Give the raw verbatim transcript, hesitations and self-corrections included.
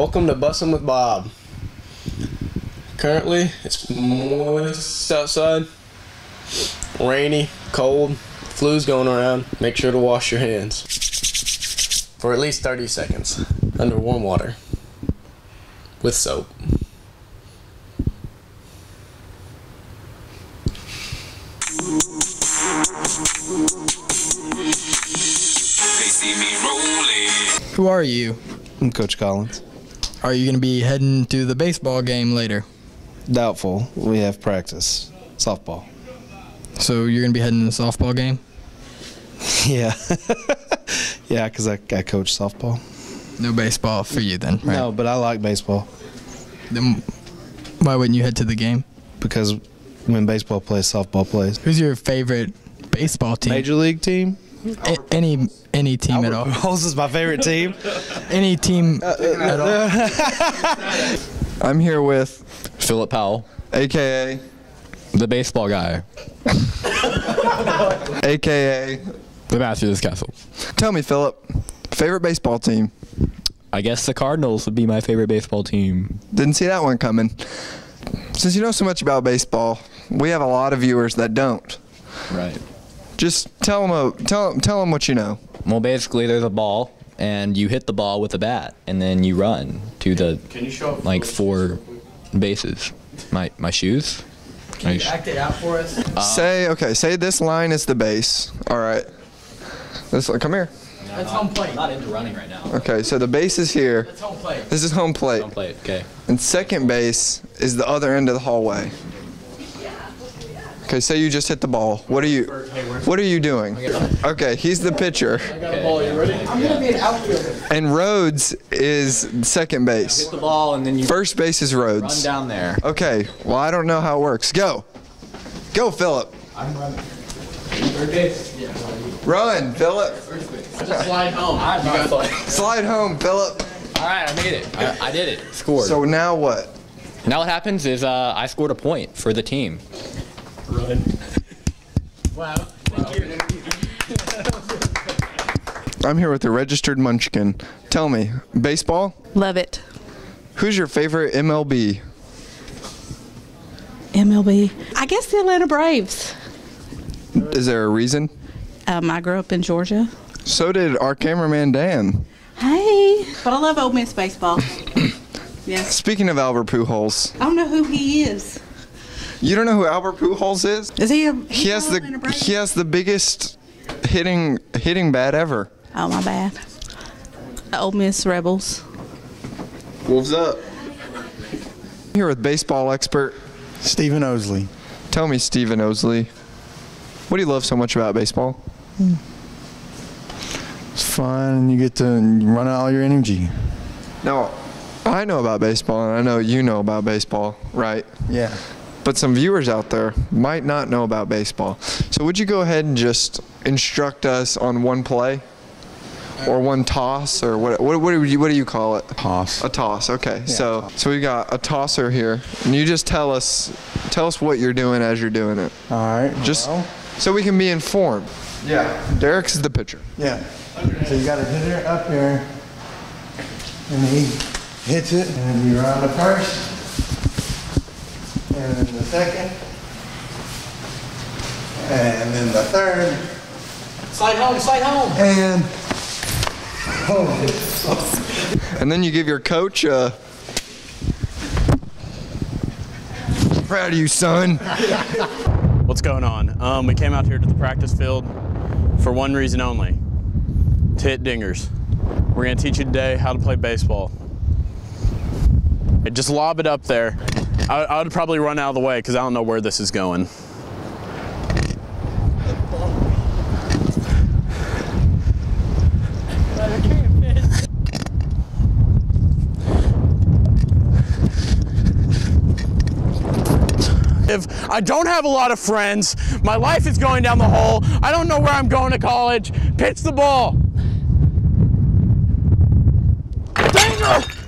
Welcome to Bussin' with Bob. Currently, it's moist outside, rainy, cold, flu's going around. Make sure to wash your hands for at least thirty seconds under warm water with soap. Who are you? I'm Coach Collins. Are you going to be heading to the baseball game later? Doubtful. We have practice. Softball. So you're going to be heading to the softball game? Yeah. Yeah, because I, I coach softball. No baseball for you then, right? No, but I like baseball. Then why wouldn't you head to the game? Because when baseball plays, softball plays. Who's your favorite baseball team? Major league team? A any any team Albert at all? Pujols is my favorite team. Any team uh, at all? I'm here with Philip Powell, A K the baseball guy, A, A K A. the master of this castle. Tell me, Philip, favorite baseball team? I guess the Cardinals would be my favorite baseball team. Didn't see that one coming. Since you know so much about baseball, we have a lot of viewers that don't. Right. Just tell them, a, tell, tell them what you know. Well, basically, there's a ball, and you hit the ball with a bat, and then you run to the Can you show up like four bases. My my shoes. Can you act it out for us? Uh, say, okay, say this line is the base. All right. This, come here. That's home plate. I'm not into running right now. Okay, so the base is here. That's home plate. This is home plate. Don't play it. Okay. And second base is the other end of the hallway. Okay, say you just hit the ball. What are you What are you doing? Okay, he's the pitcher. I got a ball. You ready? I'm going to be an outfielder. And Rhodes is second base. Hit the ball, and then you First base is run Rhodes. down there. Okay, well, I don't know how it works. Go. Go, Philip. I'm running. Third base? Yeah. Run, Philip. Just slide home. You got Slide home, Philip. All right, I made it. I, I did it. Scored. So now what? Now what happens is uh, I scored a point for the team. run. Wow. Thank you. I'm here with the registered munchkin. Tell me, baseball? Love it. Who's your favorite M L B? M L B. I guess the Atlanta Braves. Is there a reason? Um, I grew up in Georgia. So did our cameraman, Dan. Hey. But I love Ole Miss baseball. Yes. Speaking of Albert Pujols, I don't know who he is. you don't know who Albert Pujols is? Is he a He has the he has the biggest hitting hitting bat ever. Oh, my bad. Ole Miss Rebels. Wolves up. Here with baseball expert Stephen Osley. Tell me, Stephen Osley, what do you love so much about baseball? It's fun, and you get to run out all your energy. Now, I know about baseball, and I know you know about baseball, right? Yeah. But some viewers out there might not know about baseball. So would you go ahead and just instruct us on one play? Or one toss, or what? What, what do you what do you call it? Toss. A toss. Okay. Yeah, so toss. so we got a tosser here, and you just tell us tell us what you're doing as you're doing it. All right. Just well, so we can be informed. Yeah. Derek's the pitcher. yeah. So you got to hit it up here, and he hits it, and then you run the first, and then the second, and then the third, Slide home, slide home. and And then you give your coach a proud of you, son. What's going on? Um, we came out here to the practice field for one reason only, to hit dingers. We're gonna teach you today how to play baseball. Just lob it up there. I, I would probably run out of the way because I don't know where this is going. If I don't have a lot of friends, my life is going down the hole, I don't know where I'm going to college, pitch the ball. Dang it!